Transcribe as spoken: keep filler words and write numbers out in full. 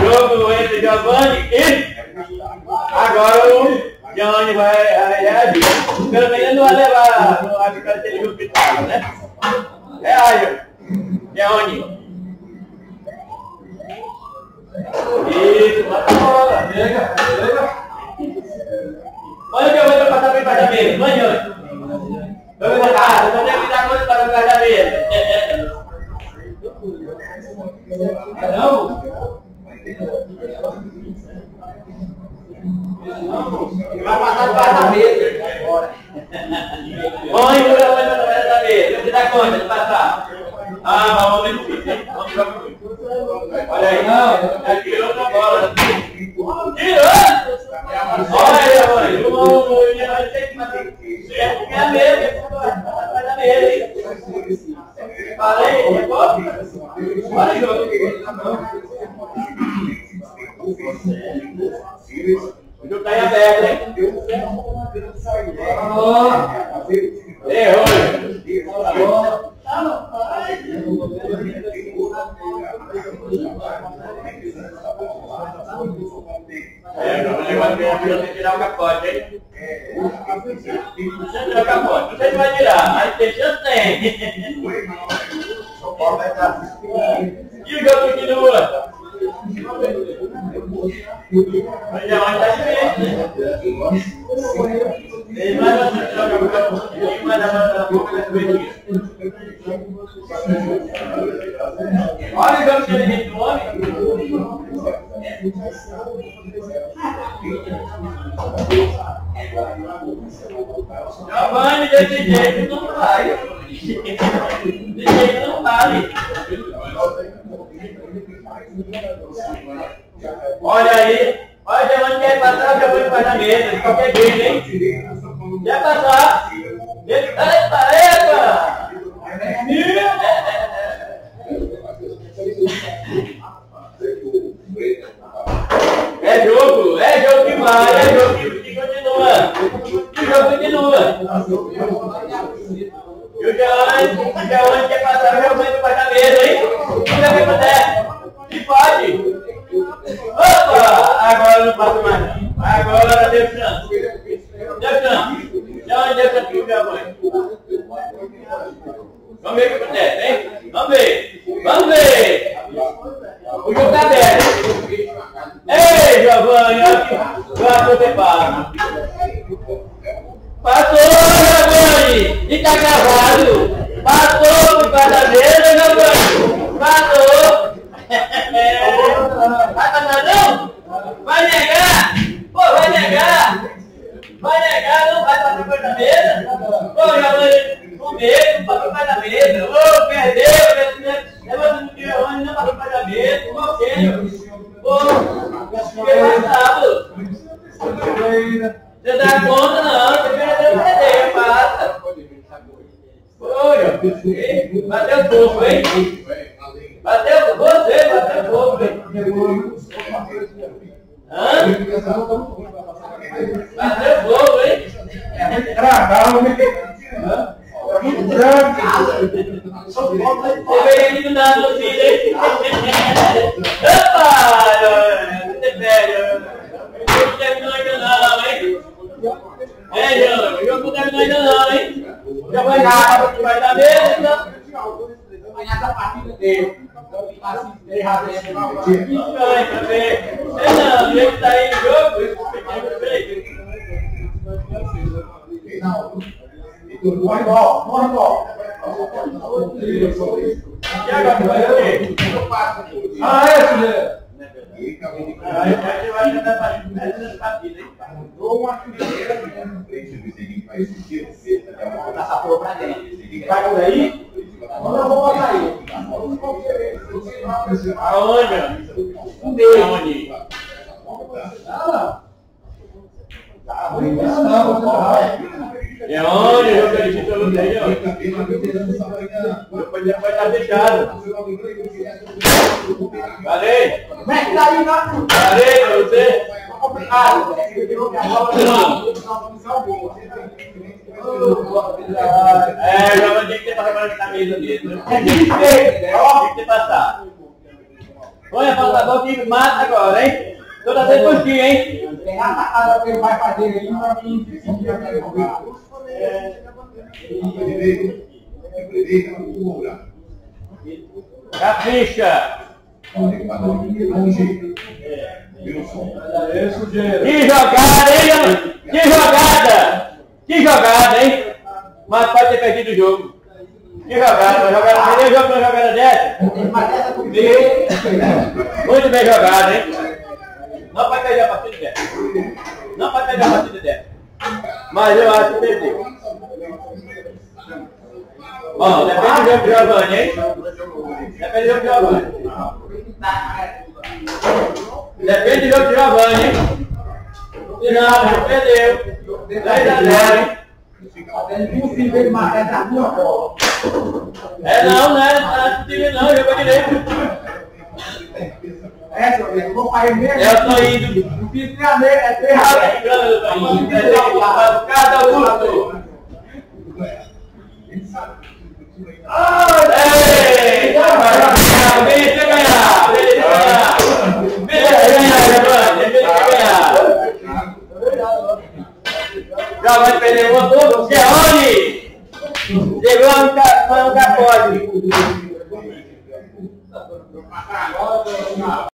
jogo entre Giovanni e... Agora o Johnny vai reagir. Pelo menos não vai levar... Não acho que vai ter o hospital, né? Reage, Johnny. Isso, mata a bola. Chega, chega. Olha que eu vou passar para embaixo da mesa. Manhã. Eu vou botar, eu vou ter que dar coisa para embaixo da mesa. Não? Vai passar debaixo da mesa. Põe o meu olho debaixo da mesa. Você dá conta de passar? Ah, mas vamos ver difícil, hein? Vamos jogar muito. Olha aí, não, já tirou outra bola. Tirou! Olha aí, mãe. O menino vai ter que bater. É a mesa, vai da mesa, hein? Falei, é bom? Olha aí, jogo. O jogo tá aí aberto, hein? Errou! Tá bom? É, não vou levar tempo de tirar o capote, hein? Você tirar o capote, você vai tirar, mas tem chance tem. E o jogo continua? Mas já vai estar diferente, né? Tem mais uma tirar o capote, tem mais uma boca da coelhinha. Olha o jogo que ele tem do homem. Giovanni, desse jeito não vai. Desse jeito não vale. Olha aí. Olha, Giovanni quer passar, o Giovanni faz na mesa, de qualquer jeito, hein? Quer passar? Epa, epa, epa! É jogo, é jogo que vai, é jogo que continua. O jogo continua. E o Giovanni, o Giovanni quer passar, o Giovanni vai na mesa, hein? Olha o que acontece. E pode. Opa! Agora não passa mais. Agora deu chance. Deu chance. Giovanni deu chance pro Giovanni. Vamos ver o que acontece, hein? Vamos ver. Vamos ver. O jogo tá aberto. Ei, Giovanni, olha que você fala. Passou, Giovanni. E tá gravado. Passou por causa da mesa, Giovanni. Passou. Vai passar não? Vai negar? Pô, vai negar. Vai negar, não vai passar por causa da mesa? Pô, Giovanni, com medo, passou por causa da mesa. Ô, perdeu, levanta no Giovanni, não passou por causa da mesa. Ô, sério. Ô, que passado. Você dá conta não, você perdeu, perdeu, passa. Oi, bateu pouco, hein? Bateu você, bateu pouco, hein? Hã? Bateu pouco, hein? É muito travado, hein? É muito travado. Você veio aqui do nada, meu filho, hein? Opa! Você é velho. Não terminou ainda não, hein? É, João, o jogo não terminou ainda não, hein? Já vai dar, vai dar mesmo, não? Vai ganhar essa partida dele. Então, assim, ele já tem que não vai também. É não, ele tá aí no jogo, isso não, morre igual, morre igual. E agora vai o quê? Ah, é, filho. Aí a gente vai tentar fazer essa partida, hein? Ou uma fileira na frente do seguinte faz sentido. Essa porra pra dentro. Vai por aí? Não, eu vou botar aí. Aonde? Aonde? Ah! É onde? Eu acredito que eu não tenho. Depois vai estar fechado. Falei? Como é que tá aí, não? Falei pra você? Complicado. É, já vai ter que ter passado na camisa mesmo. Tem que ter passado. Olha, falta o time mata agora, hein? Toda vez por ti, hein? Tem a tacada que ele vai fazer aí pra mim. Capricha! É sujeira. Que jogada, hein? Que jogada! Que jogada, hein? Mas pode ter perdido o jogo. Que jogada, uma jogada, perdeu o jogo com uma jogada dessa? Mas essa comigo. Muito bem jogado, hein? Não pode perder a partida dessa. Não pode perder a partida dessa. Mas eu acho que perdeu. Ó, depende do jogo de Giovanni, hein? Depende do jogo de Giovanni. Depende do jogo de Giovanni, hein? Se não, perdeu. dez a zero, hein? É impossível ele marcar essa minha bola. É não, não é time não, jogou direito. É, seu amigo, eu vou fazer mesmo. Eu tô indo. Não fiz nem a meia, é três a zero. Cada luto. Ei! Merecia ganhar! Merecia ganhar! Merecia ganhar, Giovanni! Merecia ganhar! Já vai perder uma ponta, Giovanni! Chegou no capote!